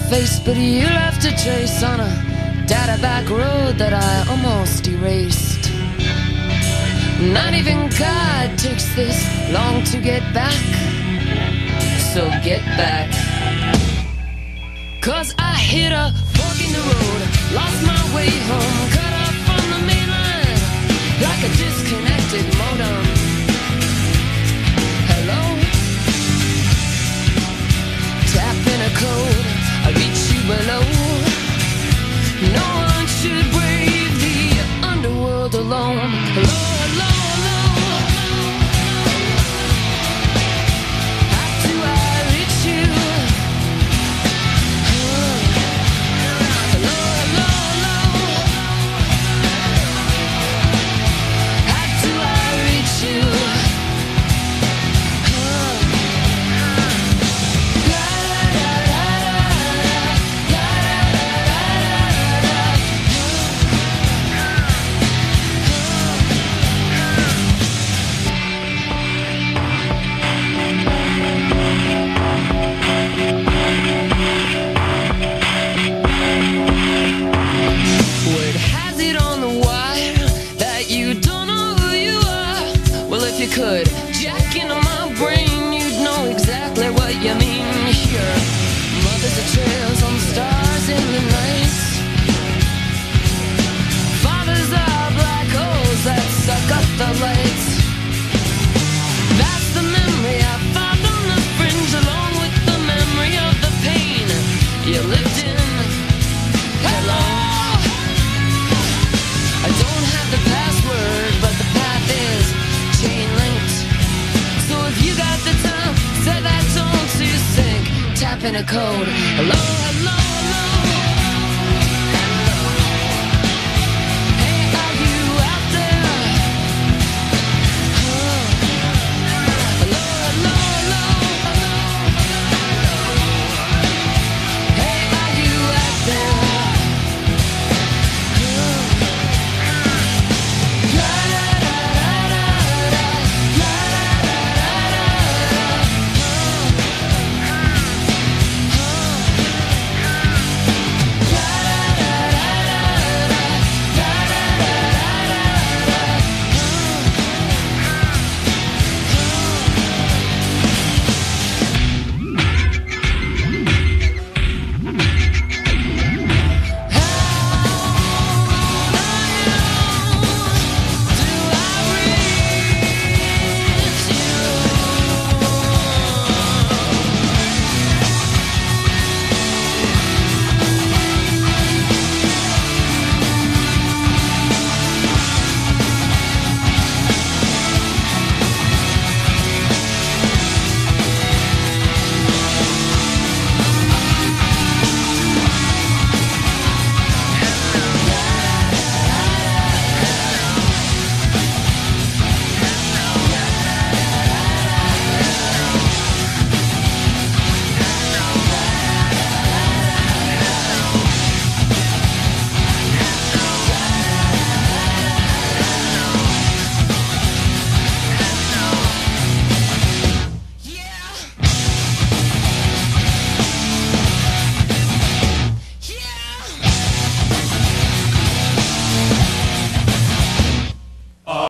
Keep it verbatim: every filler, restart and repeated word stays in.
face, but you left a trace on a data back road that I almost erased. Not even God takes this long to get back, so get back. Cause I hit a fork in the road, lost my way home, cut off from the main line like a disconnected modem. Hello? Tap in a code, I reach you below. No one should brave the underworld alone. Hello, hello, hello. How do I reach you? Hello, hello, hello. How do I reach you? Could jack into my brain, you'd know exactly what you mean. Here, mothers of trails on stars in the night. Fathers are black holes that suck up the light. That's the memory I found on the fringe, along with the memory of the pain you lived in. Hello, I don't have the password, but the path is chain linked. So if you got the time, set that tone to sync. Tap in a code. Hello.